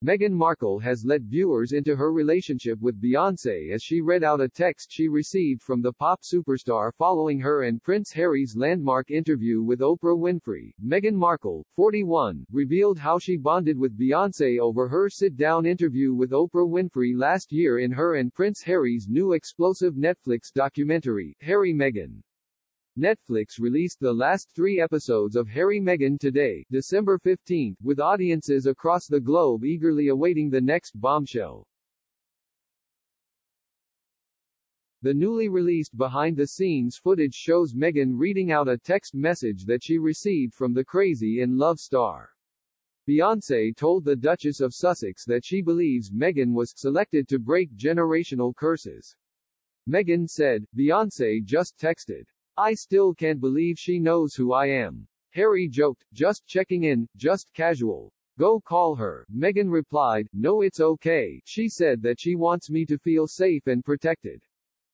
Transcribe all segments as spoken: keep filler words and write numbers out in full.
Meghan Markle has let viewers into her relationship with Beyoncé as she read out a text she received from the pop superstar following her and Prince Harry's landmark interview with Oprah Winfrey. Meghan Markle, forty-one, revealed how she bonded with Beyoncé over her sit-down interview with Oprah Winfrey last year in her and Prince Harry's new explosive Netflix documentary, Harry Meghan. Netflix released the last three episodes of Harry Meghan today, December fifteenth, with audiences across the globe eagerly awaiting the next bombshell. The newly released behind-the-scenes footage shows Meghan reading out a text message that she received from the Crazy in Love star. Beyoncé told the Duchess of Sussex that she believes Meghan was selected to break generational curses. Meghan said, "Beyoncé just texted. I still can't believe she knows who I am." Harry joked, "Just checking in, just casual. Go call her." Meghan replied, "No, it's okay. She said that she wants me to feel safe and protected.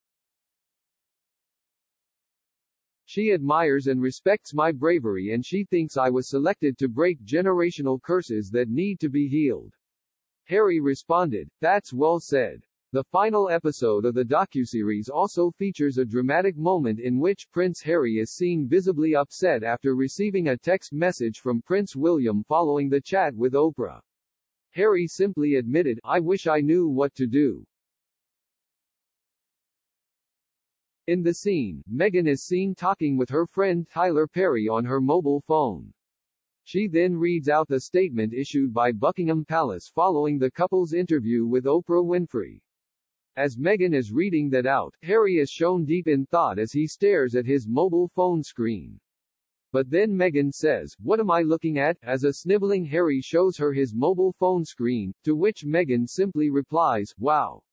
She admires and respects my bravery and she thinks I was selected to break generational curses that need to be healed." Harry responded, "That's well said." The final episode of the docuseries also features a dramatic moment in which Prince Harry is seen visibly upset after receiving a text message from Prince William following the chat with Oprah. Harry simply admitted, "I wish I knew what to do." In the scene, Meghan is seen talking with her friend Tyler Perry on her mobile phone. She then reads out the statement issued by Buckingham Palace following the couple's interview with Oprah Winfrey. As Meghan is reading that out, Harry is shown deep in thought as he stares at his mobile phone screen. But then Meghan says, "What am I looking at?" as a sniveling Harry shows her his mobile phone screen, to which Meghan simply replies, "Wow."